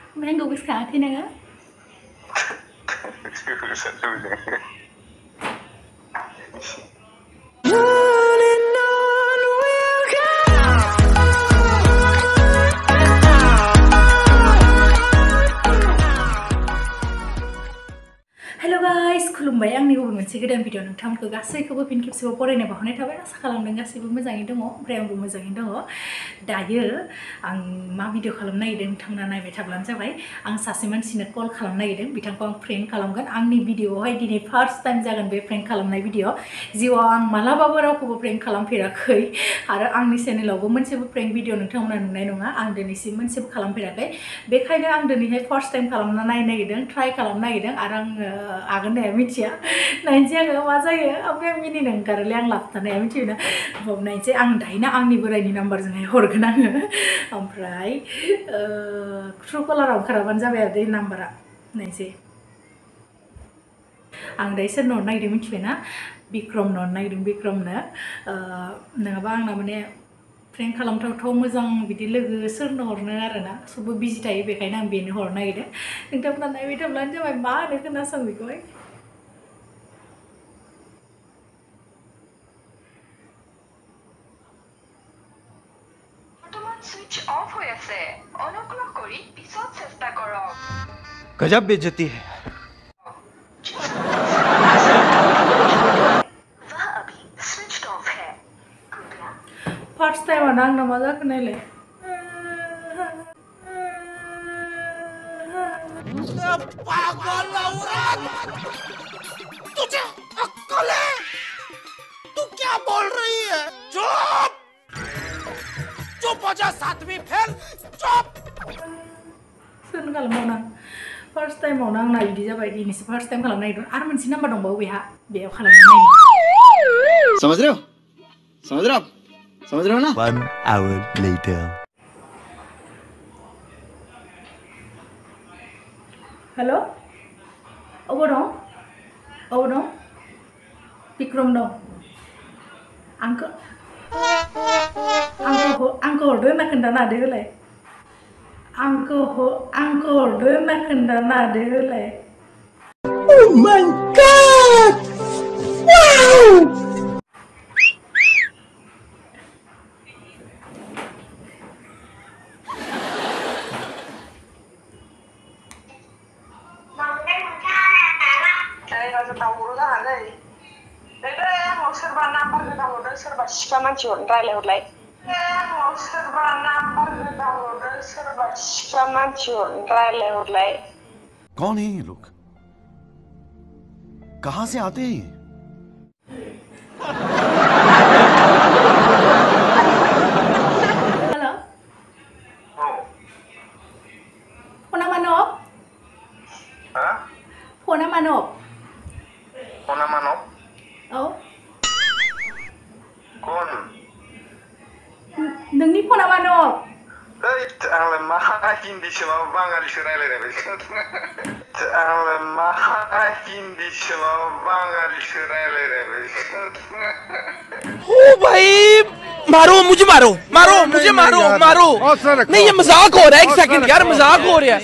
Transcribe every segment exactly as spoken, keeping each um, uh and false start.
Mango goसोखाङा थै नोङो? Hello guys, खुलुमबाय आंनि गुबुन मोनसे गोदान भिडिअ नोंथांमोनखौ गासैखौबो फिन खेबसेबाव बरायनाय बावहरनाय थाबाय आसा खालामदों गासैबो मोजाङै दङ ओमफ्राय आंबो मोजाङै दङ दायो आं मा भिडिअ खालामनो नागिरदों नोंथांमोना नायबाय थाब्लानो जाबाय आं सासे मानसिनो कल खालामनो नागिरदों बिथांखौ आं प्रेंक खालामगोन आंनि भिडिअआवहाय दिनै फार्स्ट टाइम जागोन बे प्रेंक खालामनाय भिडिअ जिउआव आं मालाबाबो रावखौबो प्रेंक खालामफेराखै आरो आंनि चेनेलावबो मोनसेबो प्रेंक भिडिअ नोंथांमोना नुनाय नङा आं दिनैसिम मोनसेबो खालामफेराखै बेखायनो आं दिनैहाय फार्स्ट टाइम खालामना नायनो नागिरदों ट्राइ खालामनो नागिरदों आरो आङो आगोन नाया मिथिया नायनोसै आङो मा जायो ओमफ्राय आं मिनिनो ओंखारोलै आं लाबथानाया मिथियोना नायनोसै आं दायोना आंनि बोरायनि नाम्बारजोंहाय हरगोन आङो ओमफ्राय ट्रु कलाराव ओंखाराबानो जाबाय आरो बे नाम्बारा नायनोसै आं दायो सोरनो हरनो नागिरदों मिथिबायना बिक्रमनो हरनो नागिरदों बिक्रमनो नङाबा आंना माने प्रेंक खालामथावथाव मोजां बिदि लोगो सोरनो हरनो आरोना सबबो बिजि थायो बेखायनो आं बेनो हरनो नागिरदों नोंथांमोना नायबाय थाब्लानो जाबाय मा होनो खोनासं बेखौहाय সুইচ অফ হয়ে আছে অনুগ্রহ করে পিছত চেষ্টা করক गजब बेइज्जती है वह अभी स्विच्ड ऑफ है फर्स्ट टाइम आना आंना मा जाखो नायलाय पागल औरत तुझे अक्ल है तू क्या बोल रही है चुप चुप हो जा सातवीं फेल चुप सोरनो खालामबावनो आं फार्स्ट टाइमावनो आंना बिदि जाबाय दिनैसो फार्स्ट टाइम खालामनो नागिरदों आरो मोनसे नाम्बार दंबावो बेहा बेयाव खालामनो नायनो समझ रहे हो समझ रहे हो आप समझ रहे हो ना One hour later हेलो अबाव दं अबाव दं बिक्रम दं आंखौ आंखौ आंखौ हरदो होनना खोन्थानो हादो होलाय आंखौ आंखौ हरदो होनना खोन्थानो हादो होलाय Oh my God wow सोरबा नाम्बार गोदान हरदों सोरबा सिख्ला मानसि हरनो रायलायहरलाय सोरबा नाम्बार गोदान हरदों सोरबा सिख्ला मानसि हरनो रायलायहरलाय कौन है ये लोग कहां से आते हैं हेलो फना मानब Hah? फना मानब Kona Manop? औ Kon? नोंनि फना मानब Eit, आंलाय मा हिन्दीसो माबा बाङालिसो रायलायनाय बायदि आंलाय मा हिन्दीसो माबा बाङालिसो रायलायनाय बायदि ओ भाई मारो मुझे मारो मारो मुझे मारो मारो नहीं ये मजाक हो रहा है एक सेकंड यार मजाक हो रहा है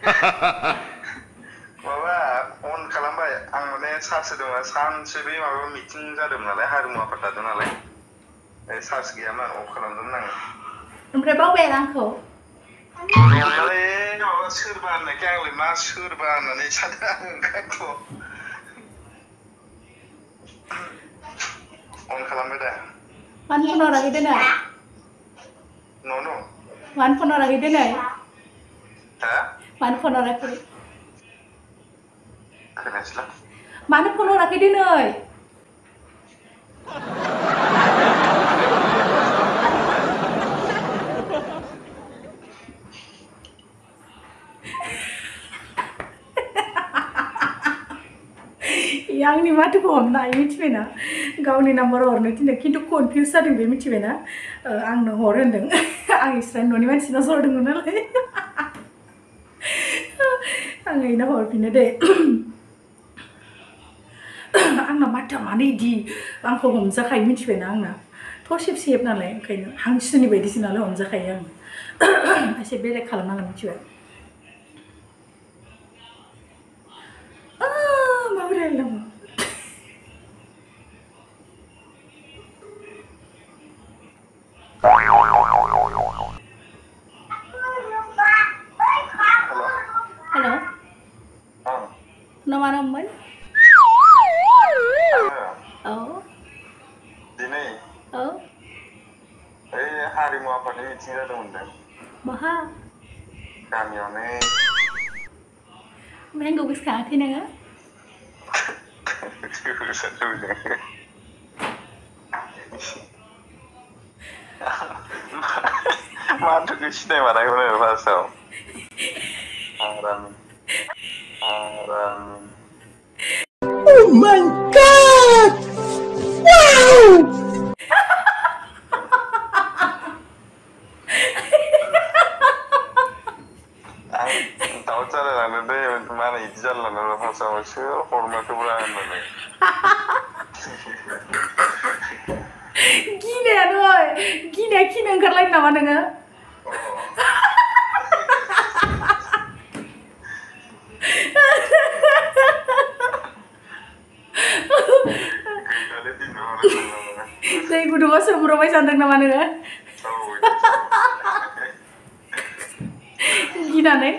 माबा अन खालामबाय आं माने चार्ज होदोंमोन सानसे बे माबा मिटिं जादोंमोन नालाय हारिमु आफाद थादों नालाय चार्ज गैयामोन अफ खालामदोंमोन आङो ओमफ्राय बावबाय आंखौ नङालै माबा सोरबा होननायखाय आंलाय मा सोरबा होननानै सानदों आं ओंखायनोथ' अन खालामबाय दा मानो फन हराखै दिनै न' न' मानो फन हराखै दिनै हा मानो फन हराखै खोनायासैला मानो फन हराखै दिनै आंनि माथोखौ हमनो हायो मिथिबायना गावनि नाम्बार हरनो थिनदों खिन्थु कनफिउज जादों बे मिथिबायना आंनो हर होनदों आं इस्रानि न'नि मानसिनाव हरदोंमोन नालाय आं इनो हरफिनो दे आंना माथोआ मानो इदि आंखौ हमजाखायो मिथिबायना आंना थ' सेब सेब नालाय ओंखायनो हांसोनि बायदिसो नालाय हमजाखायो आं एसे बेलेग खालामनांगोन मिथिबाय Hello. Hello. Nama naman? Oh. Dini. Oh. Eh, hari mau apa nih? Cina dong, deh. Baha. Kamionnya. Mấy người biết cả thế nào á? Mantu ke sini mana yang mana pasal? Haram, haram. Oh my god! Wow! Tahu cara lah, deh mana ijazah lah, nara pasal macam hormat keberanian mana. Gini aduh, gini gini angkat lain nama dengar. Saya kudu masuk berapa santang nama dengar. Gini aneh.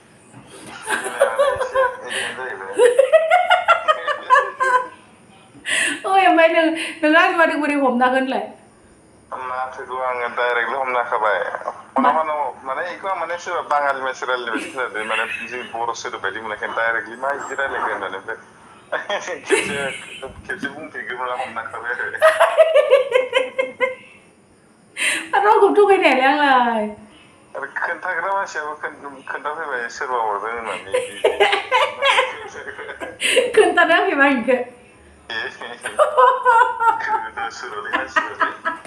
Oh yang baik neng nengang cuma diberi hom nak kan lah. Nah, itu ang direct lo hom nak kabai. Mana mana mana ikut mana sih bangal mesral ni macam tu, mana sih boros itu beli mana kan direct lima ijrah lagi kan mana. Kerja kerja pun tiga mana hom nak kabai. Aduh aku tuh kayak yang lah. Kentang kerama siapa kentang apa ya serba orang mana. Kentang apa yang ke? Kerja suruh lihat suruh.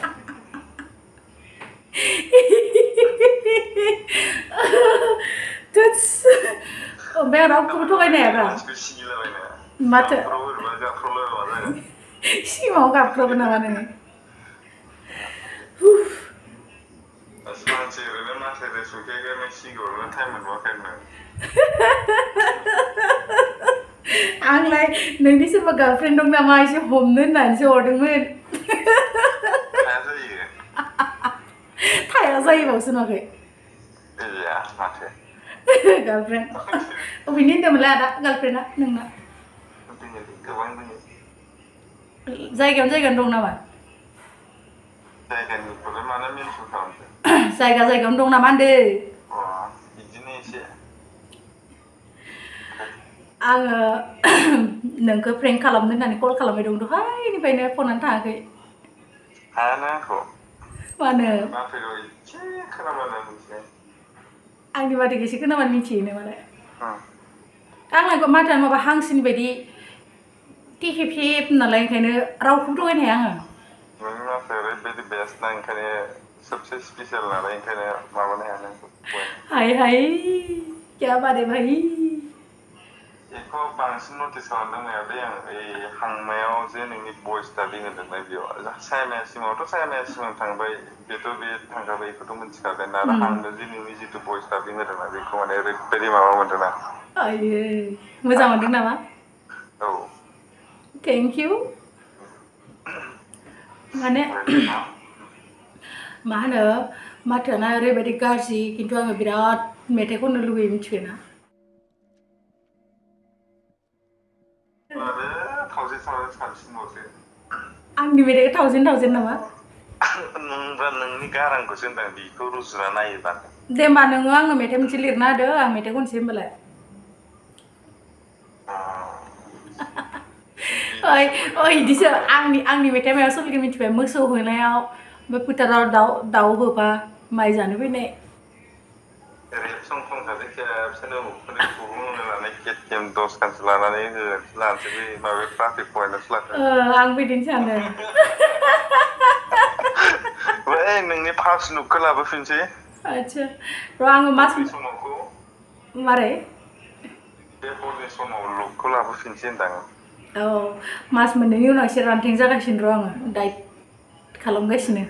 Terus, oh biar aku tuh kayak apa? Mata. Si mau kap pro benar mana? Asal cewek ni masih ada suka kan mesti goreng time makan ni. Ang lai, nanti semua girlfriend dong nama aja home nih nanti orang men. Ada iya. Thaya saya bagus nak ke? Iya masih. Girlfriend. Opinion dia malah ada girlfriend nak neng nak. Pentingnya kebang ni. Saya kan saya kan dong nama. Saya kan pada mana min suka. Saya kan saya kan dong nama ande. Wah, ini sih. Ang neng ke prank kalam nih nanti call kalam dong tuh. Hai ini pengen phone nanti ke. Ana kok. Mana? Maaf ya, cek kenapa nanti? Ang di mana sih kenapa minci ini mana? Hmm. Ang lagi macam apa hang sini bedi. Tihip-hip nalai kene rau kudu kan yang. Memang saya bedi best nang kene सबसे special ना रही कने मावने है ना हाय हाय क्या बात है भाई एको बांसिन नोटिस खालामदों आरो आं ए हांमायाव जे नोंनि भइस डाबिं होदोंना बेयाव चाइनासिमावथ' चाइनासिमाव थांबाय बेथ' बे थांखाबाय बेखौथ' मिथिखाबाय ना आरो हांनो जे नोंनि जिथु भइस डाबिं होदोंना बेखौ माने ओरैबायदि माबा मोनदोंना आयो मोजां मोनदों नामा औ थेंक इउ माने मा होनो माथोना ओरैबायदि गाज्रि खिन्थु आङो बिराद मेथाइ खननो लुगैयो मिथिगौ ना थावजेन थावजेन सानसिनबावसो आंनि मेथाइखौ थावजेन थावजेन नामा नोंबा नोंनि गारांखौसो होनदां बेखौ रुजुना नायोबा दे होमबा नोङो आंनो मेथाइ मोनसे लिरना होदो आं मेथाइ खनसै होमबालाय ओइ ओइ इदिसो आंनि आंनि मेथाइ मायाव सोलिगोन मिथिबाय मोसौ होनायाव ओमफ्राय फोथाराव दाउ दाउ होबा माइ जानो फैनाय रेप सं खनखादों खेबसेनो उखुन्दै गुबुंहोनानै केटिएम दस खानसो लानानै लानोसै बे माबा ट्राफिक पइन्टआवसो लाखो आं बिदिनो सानो बै नोंनि फार्स्ट लुकखौ लाबोफिनसै आच्छा र' आङो मास समावखौ मारै बे हरनि समाव लुकखौ लाबोफिनसै होनदां औ मास मोननैनि उनाव एसे रानथें जागासिनो र' आङो डाइट खालामगासिनो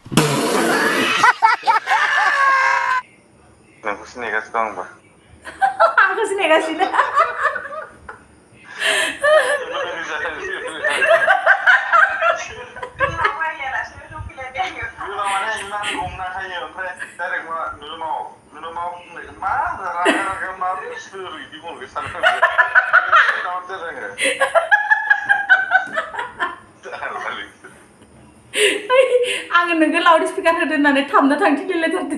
नोंखौसो नेगासिनो दं आंबो आंखौसो नेगासिनो आङो नोंखौ लाउड स्पिकार होदो होननानै थामना थांथिंलाय थारदो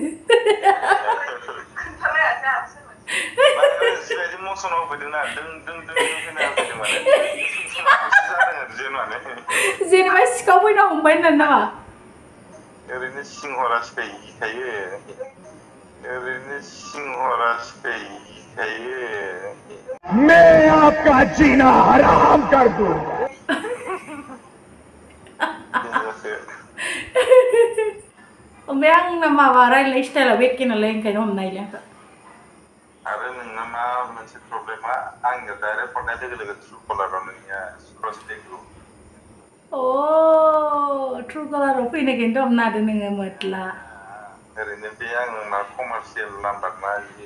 जेनेबा सिखाव फैना हमबाय होननानै नामा ओरैनो सिंहरा सिखायखायो ओरैनो सिंहरा सिखायखायो मैं आपका जीना हराम कर दूं ओमफ्राय आंना माबा रायलाय स्टाइला बेके नालाय ओंखायनो हमनायले आंखौ आरो नोंना मा मोनसे प्रब्लेमा आंनो डाइरेक्ट हरनाय लोगो लोगो ट्रु कलाराव नोंनिया क्रस टेगु अ ट्रु कलाराव फैनायखायनो हमना हादों नोङो मोतला ओरैनो बे आं मा कमार्शियेल नाम्बार ना बियो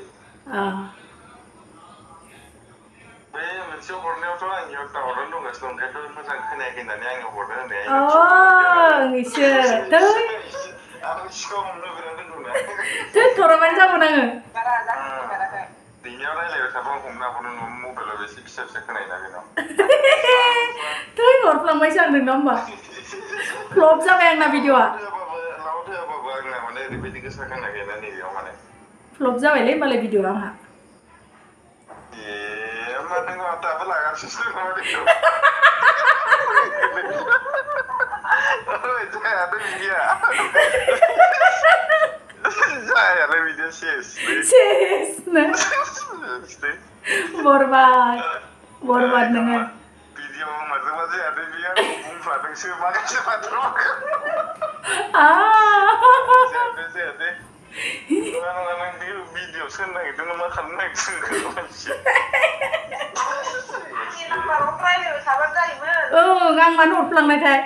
बे मोनसे हरनायावथ' आंनियाव दावराव दंगासिनो ओंखायनोथ' मोजां खोनायाखै होननानै आङो हरनो होननाया इसो थै आं सिखाव हमनो बिराद रोंगौना थै थराबानो जागोन आङो नोंनियाव रायलायबाय थाबा आं हमनो हागौनो न'नि मबाइलाव एसे फिसा फिसा खोनायोना बेनाव थै हरफ्लांबायसो आं नोंनाव होमबा फ्लप जाबाय आंना भिडिअआ लाउड होआबाबो आंना माने ओरैबायदि गोसा खोनायाखैना नैबेयाव माने फ्लप जाबायलै होमबालाय भिडिअआ आंहा ए होमबा नों दाबो लागासिनो दं नामा बेखौ जायालै बिदिया जायालै बिदिया सेस सेसनो बरबाद बरबाद नोङो भिडिअ माजोंबा जायालै बियो आंखौ बुंफ्लादोंसो माखासे बाथ्राफोरखौ जायादे जायादे नङा नङा नों बे भिडिअ सोनो नागिरदों मा खालामनो नागिरदों मानसि ओं आं मानो हरफ्लांनायथाय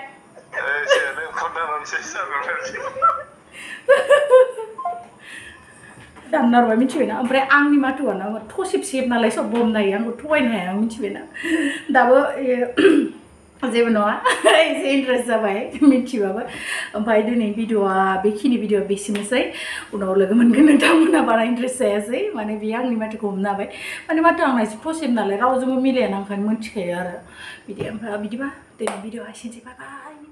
दामना हरबाय मिथिबायना ओमफ्राय आंनि माथोआनो थसेब सेब नालाय सब हमनो हायो आंखौ थगायनो हाया आं मिथिबायना दाबो जेबो नङा एसे इन्टारेस्ट जाबाय मिथिबाबो ओमफ्राय दिनै भिडिअआ बेखिनि भिडिअआ बेसेनोसै उनाव लोगो मोनगोन नोंथांमोना बारा इन्टारेस्ट जायासै माने बेयो आंनि माथोखौ हमनो हाबाय माने माथो आंना एसे थसेब नालाय रावजोंबो मिलाया ना ओंखायनो मोनथिखायो आरो बिदि ओमफ्राय बिदिबा दिनै भिडिअआ एसेनोसै बाय बाय